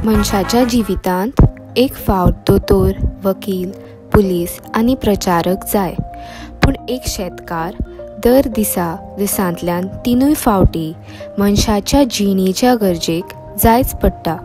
मनशाच्या जिवितांत एक फावट दोतोर, वकील, पुलीस आनी प्रचारक जाय, पूण एक शेतकार दर दिसांतल्यान 3 फावटी मनशाच्या जिणेच्या गरजेक जायच पडटा.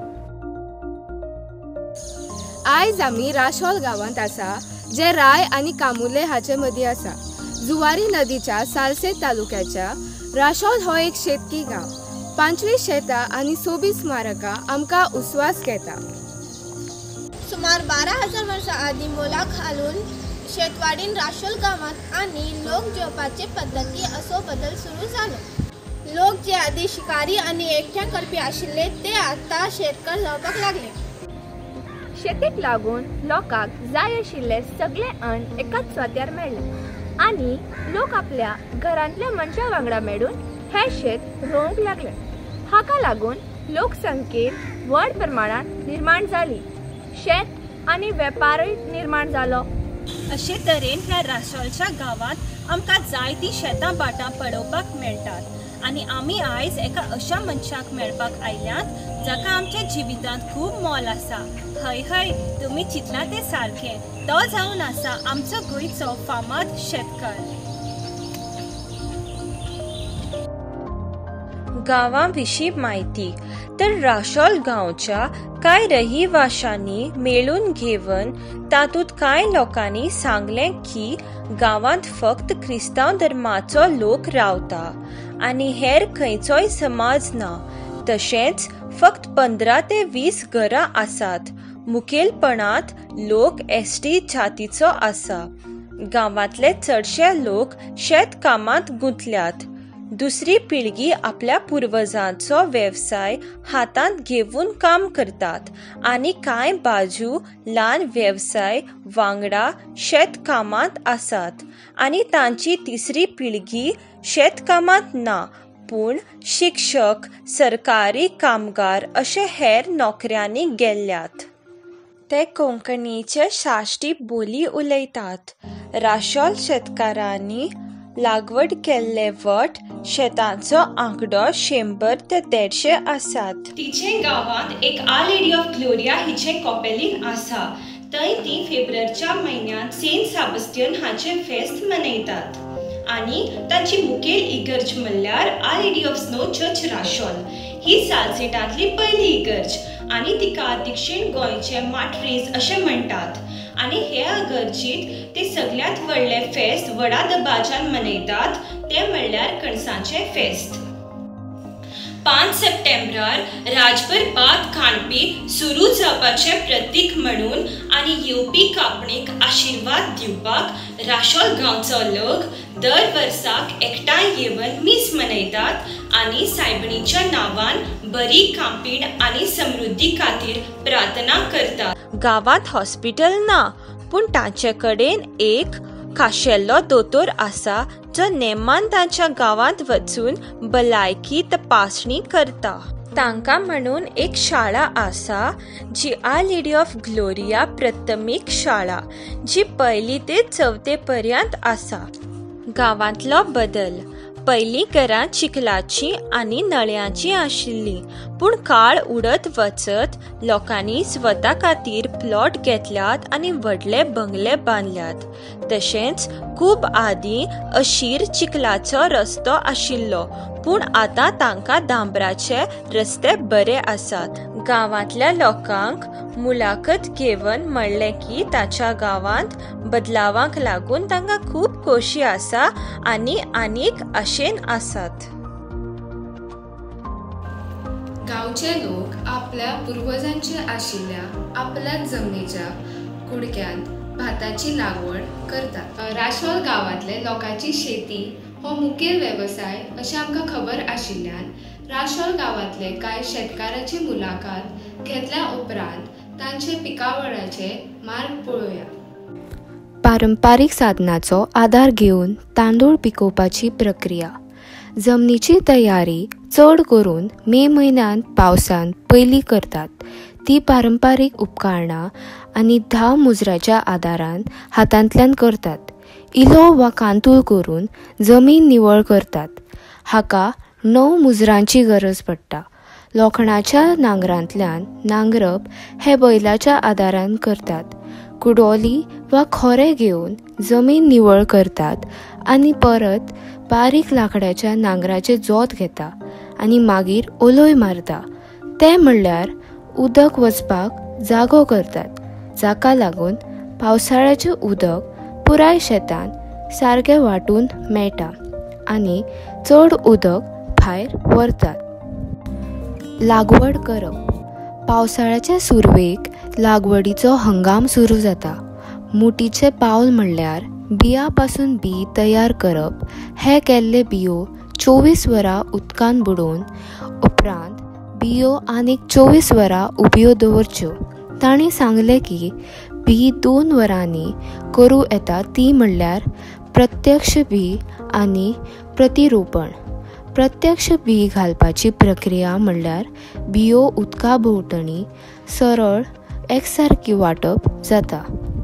आयज आमी राशोल गांवांत आसा, जे राय आनी कामुले हाचे मदीं आसा. जुवारी नदीच्या सालसेत तालुक्याच्या राशोल हो एक शेतकी गांव. 25 शेतां आनी 24 स्मारकां आमकां उस्वास घेता. सुमार 12,000 वर्सां आदीं मोलाक घालून शेतवाडीन राशोल गांवांत आनी लोक जेवपाचे पद्दती असो बदल सुरू जालो. लोक जे आदीं शिकारी आनी एकठांय करपी आशिल्ले ते आतां शेतकार जावपाक लागले. शेतीक लागून लोकांक जाय आशिल्ले सगळे अन्न एकाच सुवात्यार मेळ्ळे आनी लोक आपल्या घरांतल्या मनशां वांगडा मेळून हे शेत रोवंक लागले. हाका लागून लोकसंख्येत व्हड प्रमाणात निर्माण जाली. शेत आनी वेपारूय निर्माण जालो. अशे तरेन ह्या राशोलच्या गांवांत आमकां जायतीं शेतां बाटां पळोवपाक मेळटात आनी आमी आयज एका अशा मनशाक मेळपाक आयल्यात जाका आमच्या जिवितांत खूब मोल आसा. हय हय, तुमी चिंतलां तें सारकें. तो जावन आसा आमचो गोंयचो फामाद शेतकार. गांवां विशीं म्हायती तर राशोल गांवच्या कांय रहिवाशांनी मेळून घेवन तातूंत कांय लोकांनी सांगलें की गांवांत फक्त क्रिस्तांव धर्माचो लोक रावता आनी हेर खंयचोय समाज ना. तशेंच फक्त 15 ते 20 घरां आसात. मुखेलपणांत लोक एसटी जातीचो आसा. गांवांतले चडशे लोक शेतकामांत गुंतल्यात. दुसरी पिळगी आपल्या पुर्वजांचो वेवसाय हातांत घेवन काम करतात आनी कांय बाजू ल्हान वेवसाय वांगडा शेतकामांत आसात आनी तांची तिसरी पिळगी शेतकामांत ना, पूण शिक्षक, सरकारी कामगार अशे हेर नोकऱ्यांनी गेल्ल्यात. ते कोंकणीचे साश्टी बोली उलयतात. राशोल शेतकारांनी लागवड केल्ले वट शेतांचो आंकडो 100 ते 150 आसात. तिचे गांवांत एक आर लेडी ऑफ ग्लोरिया हिचे कॉपेलीन आसा. थंय ती फेब्रुवारीच्या म्हयन्यांत सेंट सेबॅस्टियन हाचे फेस्त मनयतात आनी ताची मुखेल इगर्ज म्हणल्यार our lady of snow church Rachol. ही सालसेटांतली पयली इगर्ज आनी तिका दिक्षीण गोंयचे माट्रीज अशें म्हणटात. आनी ह्या इगर्जीत ते सगळ्यांत व्हडले फेस्त व्हडा दबाज्यान मनयतात, ते म्हणल्यार कणसांचे फेस्त. 5 सप्टेंबरार राजभर भात खाणपी सुरू जावपाचे प्रतीक म्हणून आनी येवपी कापणीक आशिर्वाद दिवपाक राशोल गांवचो लोक दर वर्साक एकठांय येवन मीस मनयतात आनी सायबणीच्या नांवान बरी कांपीण आनी समृद्धी खातीर प्रार्थना करतात. गांवांत हॉस्पिटल ना, पूण तांचे कडेन एक खाशेल्लो दोतोर आसा जो नेमान तांच्या गांवांत वचून भलायकी तपासणी करता. तांकां म्हणून एक शाळा आसा जी आर लेडी ऑफ ग्लोरिया प्रथमीक शाळा, जी 1ली ते 4थी पर्यंत आसा. गांवांतलो बदल. पयलीं घरां चिखलाची आनी नळ्यांची आशिल्लीं, पूण काळ उडत वचत लोकांनी स्वता खातीर प्लॉट घेतल्यात आनी व्हडले बंगले बांदल्यात. तशेंच खूब आदीं अशीर चिखलाचो रस्तो आशिल्लो, पूण आतां तांकां डांबराचे रस्ते बरे आसात. गांवांतल्या लोकांक मुलाखत घेवन म्हणलें की ताच्या गांवांत बदलावांक लागून तांकां खूब खोशी आसा आनी आनीक आशेन आसात. गांवचे लोक आपल्या पुर्वजांचे आशिल्ल्या आपल्याच जमनीच्या कुडक्यांत भाताची लागवड करतात. राशोल गांवांतले लोकांची शेती हो मुखेल वेवसाय अशें आमकां खबर आशिल्ल्यान राशोल गांवांतले कांय शेतकाराची मुलाखत घेतल्या उपरांत तांचे पिकावळाचे मार्ग पळोवया. पारंपारीक साधनाचो आदार घेवन तांदूळ पिकोवपाची प्रक्रिया. जमनीची तयारी चड करून मे म्हयन्यांत पावसान पयलीं करतात. ती पारंपारीक उपकरणां आनी 10 मुजराच्या आदारान हातांतल्यान करतात. इलो वा कांतूळ करून जमीन निवळ करतात. हाका 9 मुजरांची गरज पडटा. लोखणाच्या नांगरांतल्यान नांगरप हे बैलाच्या आदारान करतात. कुडोली वा खोरे घेवन जमीन निवळ करतात आनी परत बारीक लांकड्याच्या नांगराचे जोत घेता आनी मागीर ओलोय मारता. ते म्हणल्यार उदक वचपाक जागो करतात, जाका लागून पावसाळ्याचें उदक पुराय शेतान सारकें वांटून मेळटा आनी चड उदक भायर व्हरतात. लागवड करप. पावसाळ्याच्या सुरवेक लागवडीचो हंगाम सुरू जाता. मुठीचें पावल म्हणल्यार बिया पासून बी तयार करप. हे केल्ले बियो 24 वरां उदकान बुडोवन उपरांत बियो आनीक 24 वरां उब्यो दवरच्यो. ताणें सांगलें की बी 2 वरांनी करूं येता ती म्हणल्यार प्रत्यक्ष बी आनी प्रतिरोपण. प्रत्यक्ष बी घालपाची प्रक्रिया म्हणल्यार बियो उदका भोंवतणी सरळ एकसारकी वांटप जाता.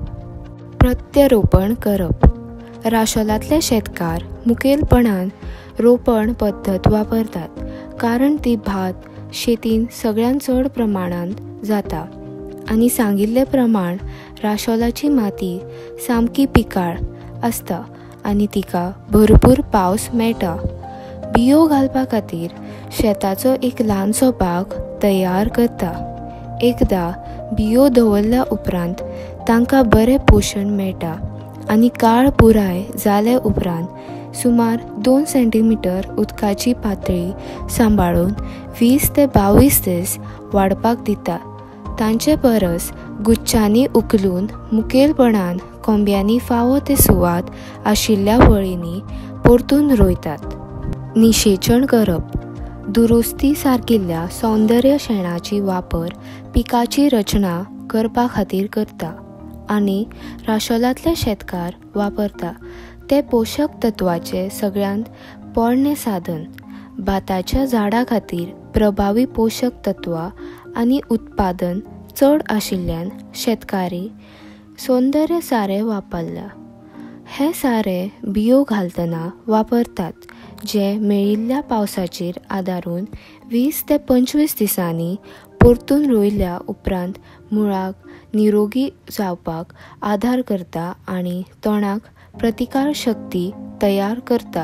प्रत्यारोपण करप. राशोलांतले शेतकार मुखेलपणान रोपण पद्दत वापरतात, कारण ती भात शेतीन सगळ्यान चड प्रमाणांत जाता आनी सांगिल्ले प्रमाण राशोलाची माती सामकी पिकाळ आसता आनी तिका भरपूर पावस मेळटा. बियो घालपा खातीर शेताचो एक ल्हानसो भाग तयार करता. एकदां बियो दवरल्या उपरांत तांकां बरें पोशण मेळटा आनी काळ पुराय जाले उपरांत सुमार 2 सेंटीमीटर उदकाची पातळी सांबाळून 20 ते 22 दीस वाडपाक दिता. तांचे परस गुच्छांनी उखलून मुखेलपणान कोंब्यांनी फावो ते सुवात आशिल्ल्या वळींनी परतून रोयतात. निशेचण करप. दुरुस्ती सारकिल्ल्या सौंदर्य शेणाची वापर पिकाची रचना करपा खातीर करता आनी राशोलांतले शेतकार वापरता ते पोशक तत्वाचे सगळ्यांत पोरणे साधन. भाताच्या झाडां खातीर प्रभावी पोशक तत्वां आनी उत्पादन चड आशिल्ल्यान शेतकारी सौंदर्य सारें वापरल्या. हे सारें बियो घालतना वापरतात, जे मेळिल्ल्या पावसाचेर आदारून 20 ते 25 दिसांनी परतून रोयल्या उपरांत मुळाक निरोगी जावपाक आदार करता आनी तणाक प्रतिकार शक्ती तयार करता.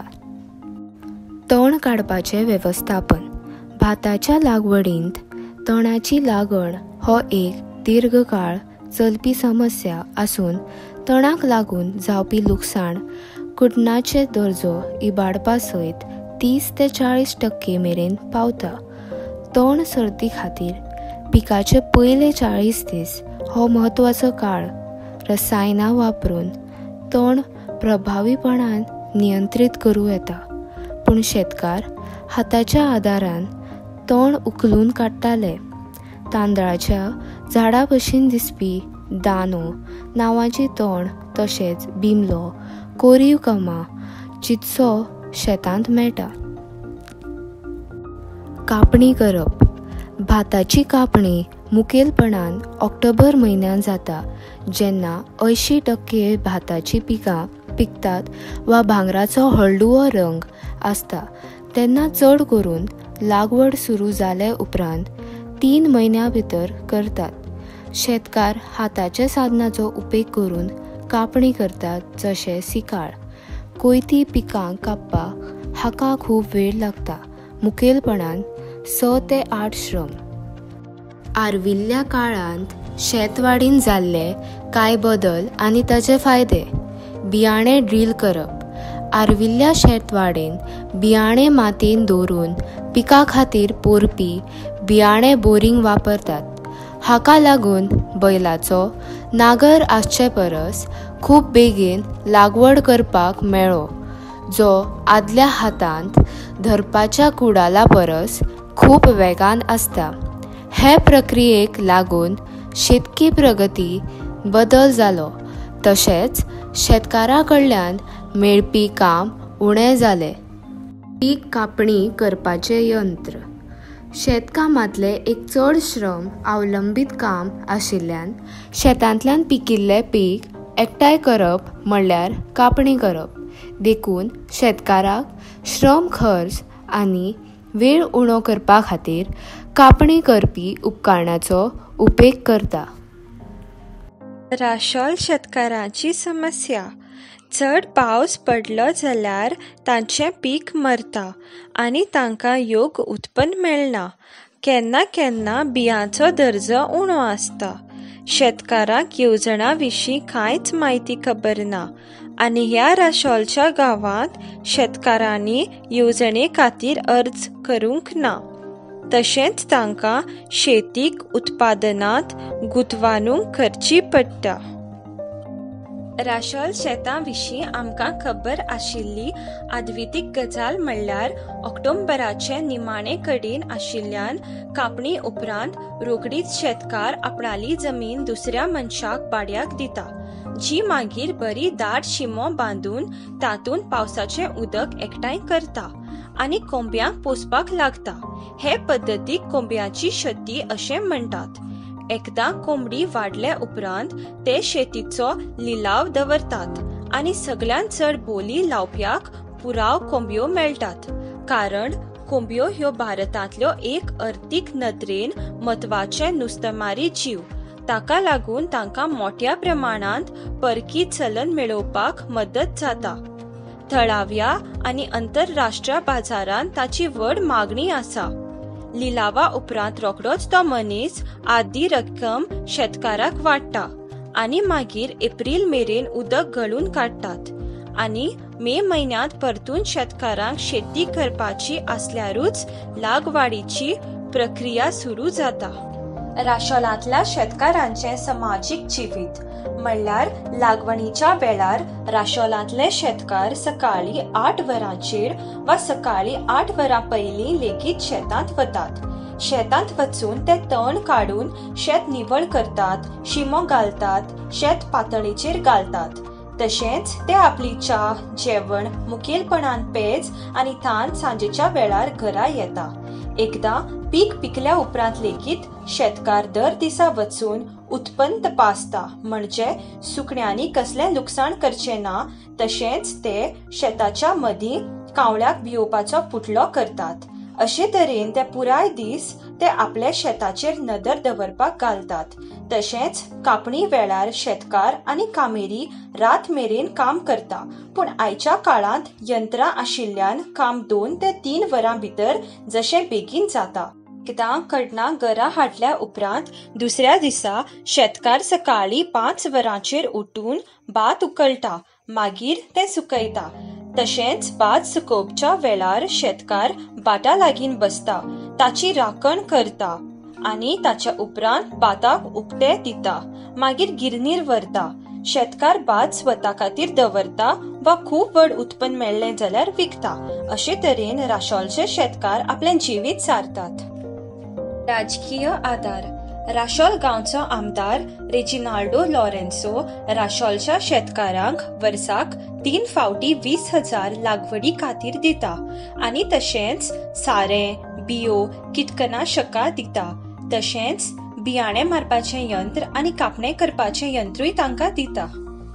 तण काडपाचें वेवस्थापन. भाताच्या लागवडींत तणाची लागण हो एक दीर्घकाळ चलपी समस्या आसून तणाक लागून जावपी लुकसाण कुडणाचे दर्जो इबाडपा सयत 30 ते 40% मेरेन पावता. तण सर्ती खातीर पिकाचे पयले 40 दीस हो म्हत्वाचो काळ. रसायनां वापरून तण प्रभावीपणान नियंत्रीत करूं येता, पूण शेतकार हाताच्या आदारान तण उखलून काडटाले. तांदळाच्या झाडा भशेन दिसपी दानो नांवाची तण तशेंच बिमलो, कोरीव कामां चिंचो शेतांत मेळटा. कापणी करप. भाताची कापणी मुखेलपणान ऑक्टोबर म्हयन्यात जाता, जेन्ना 80% भाताची पिकां पिकतात वा भांगराचो हळडुवो रंग आसता. तेन्ना चड करून लागवड सुरू जाले उपरांत 3 म्हयन्यां भितर करतात. शेतकार हाताच्या साधनाचो उपेग करून कापणी करतात, जशें सिकाळ. कोयती पिकांक कापपाक हाका खूब वेळ लागता, मुखेलपणान 6 ते 8 श्रम. आर्विल्ल्या काळांत शेतवाडीन जाल्ले कांय बदल आनी ताचे फायदे. बियाणें ड्रील करप. आर्विल्ल्या शेतवाडेन बियाणें मातयेन दवरून पिका खातीर पोरपी बियाणें बोरिंग वापरतात. हाका लागून बैलाचो नागर आसचे परस खूब बेगीन लागवड करपाक मेळ्ळो, जो आदल्या हातांत धरपाच्या कुडाला परस खूब वेगान आसता. हे प्रक्रियेक लागून शेतकी प्रगती बदल जालो, तशेंच शेतकारा कडल्यान मेळपी काम उणें जालें. पीक कापणी करपाचें यंत्र. शेतकामांतले एक चड श्रम अवलंबीत काम आशिल्ल्यान शेतांतल्यान पिकिल्लें पीक एकठांय करप म्हणल्यार कापणी करप. देखून शेतकाराक श्रम खर्च आनी वेळ उणो करपा खातीर कापणी करपी उपकरणाचो उपेग करता. राशोल शेतकारांची समस्या. चड पावस पडलो जाल्यार तांचें पीक मरता आनी तांकां योग्य उत्पन्न मेळना. केन्ना केन्ना बियांचो दर्जो उणो आसता. शेतकारांक येवजणां विशीं कांयच म्हायती खबर ना आनी ह्या राशोलच्या गांवांत शेतकारांनी येवजणे खातीर अर्ज करूंक ना. तशेंच तांकां शेतीक उत्पादनांत गुंतवणूक करची पडटा. राशोल शेतां विशीं आमकां खबर आशिल्ली अद्वितीक गजाल म्हणल्यार ऑक्टोबराचे निमाणे कडेन आशिल्ल्यान कापणी उपरांत रोखडीच शेतकार आपणाली जमीन दुसऱ्या मनशाक भाड्याक दिता, जी मागीर बरी दाट शिमो बांदून तातूंत पावसाचें उदक एकठांय करता आनी कोंब्यांक पोसपाक लागता. हे पद्दतीक कोंब्याची शेती अशें म्हणटात. एकदां कोंबडी वाडले उपरांत ते शेतीचो लिलाव दवरतात आनी सगळ्यांत चड बोली लावप्याक पुराव कोंबयो मेळटात. कारण कोंबयो ह्यो भारतांतल्यो एक अर्थीक नदरेन म्हत्वाचे नुस्तेमारी जीव. ताका लागून तांकां मोठ्या प्रमाणांत परकी चलन मेळोवपाक मदत जाता. थळाव्या आनी आंतरराष्ट्रीय बाजारांत ताची व्हड मागणी आसा. लिलावा उपरांत रोखडोच तो मनीस आदी रक्कम शेतकाराक वाडटा आनी मागीर एप्रील मेरेन उदक गळून काडटात आनी मे म्हयन्यांत परतून शेतकारांक शेती करपाची आसल्यारूच लागवडीची प्रक्रिया सुरू जाता. राशोलांतल्या शेतकारांचें समाजीक जिवीत म्हणल्यार लागवणीच्या वेळार राशोलांतले शेतकार सकाळीं 8 वरांचेर वा सकाळीं 8 वरां पयलीं लेगीत शेतांत वतात. शेतांत वचून ते तण काडून शेत निवळ करतात, शिमो घालतात, शेत पातळेचेर घालतात. तशेंच ते आपली च्या, जेवण मुखेलपणान पेज आनी तान सांजेच्या वेळार घरा येता. एकदां पीक पिकल्या उपरांत लेगीत शेतकार दर दिसा वचून उत्पन्न तपासता, म्हणजे सुकण्यांनी कसलें लुकसाण करचें ना. तशेंच ते शेताच्या मदीं कावळ्याक भिवपाचो पुतळो करतात. अशे तरेन ते पुराय दीस ते आपल्या शेताचेर नदर दवरपाक घालतात. तशेंच कापणी वेळार शेतकार आनी कामेरी रात मेरेन काम करता. पूण आयच्या काळांत यंत्रां आशिल्ल्यान काम 2 ते 3 वरां भितर जशें बेगीन जाता. एकदां कडणां घरा हाडल्या उपरांत दुसऱ्या दिसा शेतकार सकाळीं 5 वरांचेर उठून भात उकळटा, मागीर ते सुकयता. तशेंच भात सुकोवच्या वेळार शेतकार भाटा लागीं बसता, ताची राखण करता आनी ताच्या उपरांत भाताक उकते दिता, मागीर गिरणीर व्हरता. शेतकार भात स्वता खातीर दवरता वा खूब व्हड उत्पन्न मेळ्ळें जाल्यार विकता. अशे तरेन राशोलचे शेतकार आपलें जिवीत सारतात. राजकीय आदार. राशोल गांवचो आमदार रेजिनाल्डो लॉरेन्सो राशोलच्या शेतकारांक वर्साक 3 फावटी 20,000 लागवडी खातीर दिता आनी तशेंच सारें, बियो, किटकनाशकां दिता. तशेंच बियाणें मारपाचें यंत्र आनी कापणी करपाचें यंत्रूय तांकां दिता.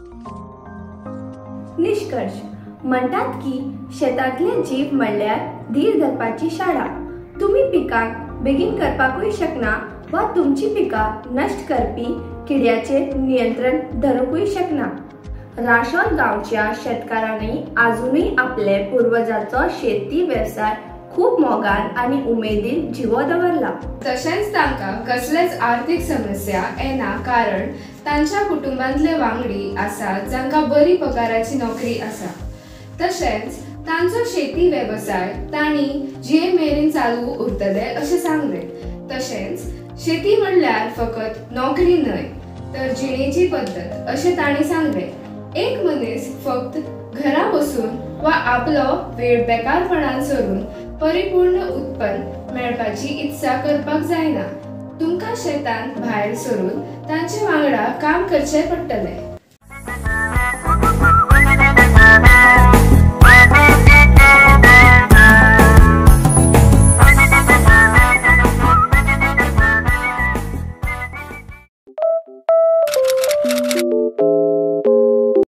निष्कर्श म्हणटात की शेतांतले जीव म्हणल्यार धीर धरपाची शाळा. तुम्ही पिकांक बेगीन करपाकूय शकना वा तुमची पिकां नश्ट करपी किड्याचेर नियंत्रण धरूंकूय शकना. राशोल गांवच्या शेतकारांनी आजुनूय आपले पुर्वजांचो शेती वेवसाय खूब मोगान आनी उमेदीन जिवो दवरला. तशेंच तांकां कसलेच आर्थीक समस्या येना, कारण तांच्या कुटुंबांतले वांगडी आसात जांकां बरी पगाराची नोकरी आसा. तशेंच तांचो शेती वेवसाय तांणी जे मेरेन चालू उरतले अशें सांगलें. तशेंच शेती म्हणल्यार फकत नोकरी न्हय तर जिणेची पद्दत अशें तांणी सांगलें. एक मनीस फक्त घरा बसून वा आपलो वेळ बेकारपणान सोडून परिपूर्ण उत्पन्न मेळपाची इत्सा करपाक जायना. तुमकां शेतांत भायर सरून तांचे वांगडा काम करचें पडटलें.